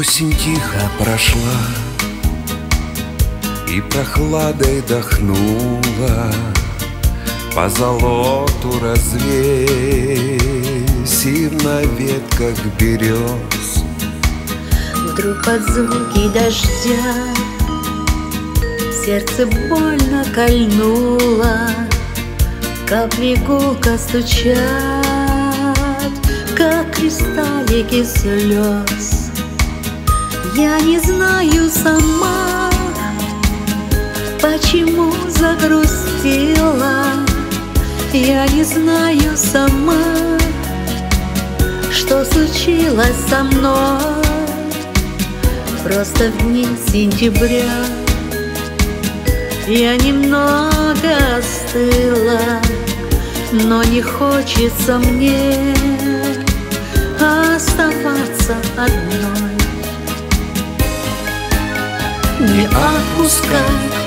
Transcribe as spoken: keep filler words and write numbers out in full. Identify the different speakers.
Speaker 1: Осень тихо прошла и прохладой дохнула, по золоту развесив на ветках берез.
Speaker 2: Вдруг под звуки дождя сердце больно кольнуло, капли гулко стучат, как кристаллики слез. Я не знаю сама, почему загрустила. Я не знаю сама, что случилось со мной. Просто в дни сентября я немного остыла, но не хочется мне оставаться одной.
Speaker 1: Не отпускай